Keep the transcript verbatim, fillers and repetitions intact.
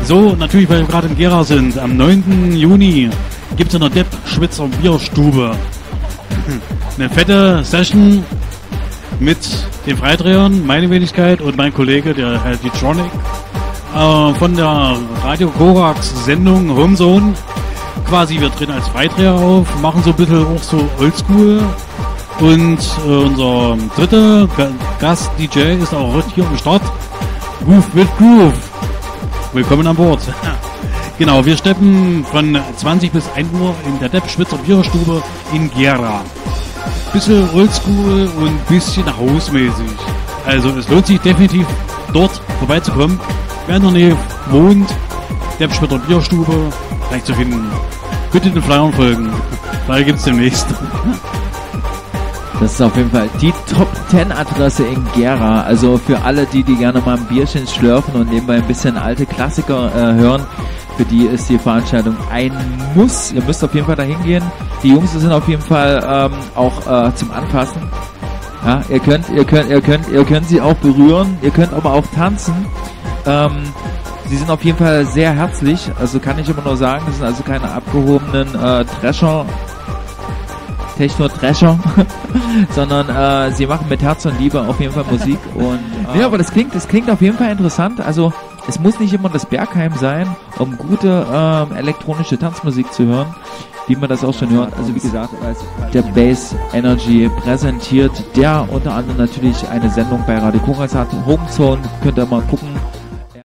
So, natürlich, weil wir gerade in Gera sind. Am neunten Juni gibt es in der Depp Schwitzer Bierstube eine fette Session mit den Freidrehern, meine Wenigkeit und mein Kollege, der Herr D-Tronic, äh, von der Radio Korax Sendung Homezone. Quasi, wir treten als Freidreher auf, machen so ein bisschen auch so Oldschool. Und äh, unser dritter G- Gast-D J ist auch heute hier am Start. Groove with Groove. Willkommen an Bord. Genau, wir steppen von zwanzig bis ein Uhr in der Depp Schwitzer Bierstube in Gera. Bisschen oldschool und bisschen hausmäßig. Also es lohnt sich definitiv dort vorbeizukommen. Wer in der Nähe wohnt, Depp Schwitzer Bierstube, leicht zu finden. Bitte den Flyern folgen. Da gibt's demnächst. Das ist auf jeden Fall die Top zehn Adresse in Gera. Also für alle, die, die gerne mal ein Bierchen schlürfen und nebenbei ein bisschen alte Klassiker äh, hören, für die ist die Veranstaltung ein Muss. Ihr müsst auf jeden Fall dahin gehen. Die Jungs sind auf jeden Fall ähm, auch äh, zum Anfassen. Ja, ihr könnt, ihr könnt, ihr könnt, ihr könnt sie auch berühren. Ihr könnt aber auch tanzen. Ähm, sie sind auf jeden Fall sehr herzlich. Also kann ich immer nur sagen, das sind also keine abgehobenen äh, Drescher. Techno-Drescher, sondern äh, sie machen mit Herz und Liebe auf jeden Fall Musik. Und äh, ja, aber das klingt, das klingt auf jeden Fall interessant. Also es muss nicht immer das Bergheim sein, um gute ähm, elektronische Tanzmusik zu hören, wie man das auch schon hört. Also wie gesagt, der Bass Energy präsentiert, der unter anderem natürlich eine Sendung bei Radio Korax hat. Homezone, könnt ihr mal gucken.